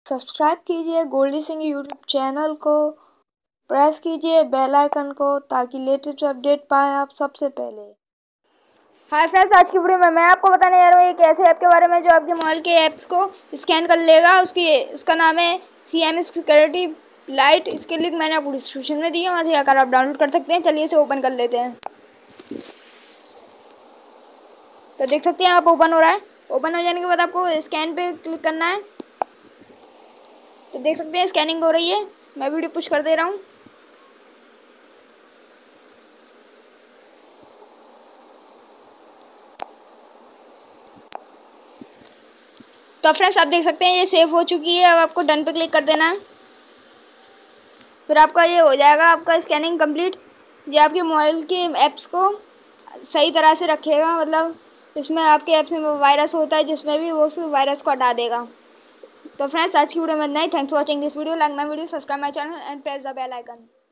Subscribe कीजिए Goldy Singh YouTube channel को, press कीजिए बेल आइकन को ताकि लेटेस्ट अपडेट पाएँ आप सबसे पहले। हाय फ्रेंड्स, आज की वीडियो में मैं आपको बताने जा रहा हूँ एक ऐसे ऐप के बारे में जो आपके मोबाइल के ऐप्स को स्कैन कर लेगा। उसका नाम है CM सिक्योरिटी लाइट। इसके लिंक मैंने आपको डिस्क्रिप्शन में दी है, वहाँ से जाकर आप डाउनलोड कर सकते हैं। चलिए इसे ओपन कर लेते हैं। तो देख सकते हैं आप ओपन हो रहा है। ओपन हो जाने के बाद आपको स्कैन पे क्लिक करना है। तो देख सकते हैं स्कैनिंग हो रही है। मैं वीडियो पुश कर दे रहा हूँ। तो फ्रेंड्स आप देख सकते हैं ये सेव हो चुकी है। अब आपको डन पे क्लिक कर देना है। फिर आपका ये हो जाएगा आपका स्कैनिंग कंप्लीट। ये आपके मोबाइल के ऐप्स को सही तरह से रखेगा, मतलब इसमें आपके ऐप्स में वायरस होता है जिसमें भी वो उस वायरस को हटा देगा। तो फ्रेंड्स आज की वीडियो में इतना ही। Thanks for watching this video. Like my video, subscribe my channel and press the bell icon.